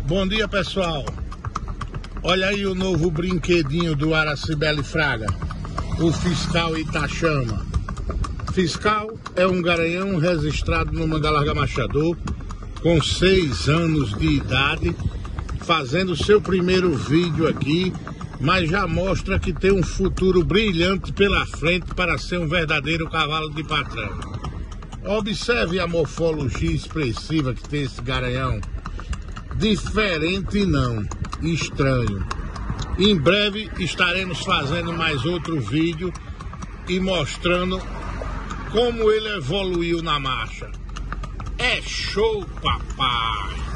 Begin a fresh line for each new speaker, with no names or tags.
Bom dia, pessoal. Olha aí o novo brinquedinho do Aracibeli Fraga, o Fiscal Itachama. Fiscal é um garanhão registrado no Manga Larga Machador, com 6 anos de idade, fazendo seu primeiro vídeo aqui, mas já mostra que tem um futuro brilhante pela frente para ser um verdadeiro cavalo de patrão. Observe a morfologia expressiva que tem esse garanhão. Diferente não, estranho. Em breve estaremos fazendo mais outro vídeo e mostrando como ele evoluiu na marcha. É show, papai!